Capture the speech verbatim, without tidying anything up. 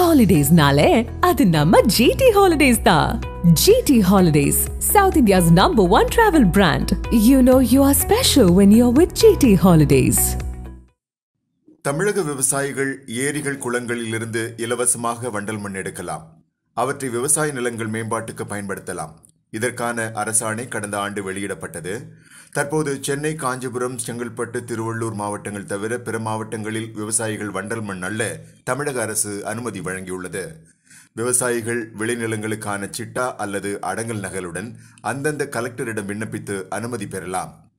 Holidays nale, adu namma G T Holidays da. G T Holidays, South India's number one travel brand. You know you are special when you're with G T Holidays. தமிழக விவசாயிகள் ஏரிகள் குளங்களில் இருந்து இலவசமாக வண்டல் மண் எடுக்கலாம். அவற்றை விவசாய நிலங்கள் மேம்பாட்டுக்கு பயன்படுத்தலாம். இதற்கான அரசாணை கடந்த ஆண்டு வெளியிடப்பட்டது. தற்போது சென்னை, காஞ்சிபுரம், செங்கல்பட்டு, திருவள்ளூர் மாவட்டங்கள் தவிர பிற மாவட்டங்களில் விவசாயிகள் வண்டல் மண் அள்ள தமிழக அரசு அனுமதி வழங்கியுள்ளது. விவசாயிகள் விளைநிலங்களுக்கான சிட்டா அல்லது அடங்கல் நகலுடன் அந்தந்த கலெக்டரிடம் விண்ணப்பித்து அனுமதி பெறலாம்.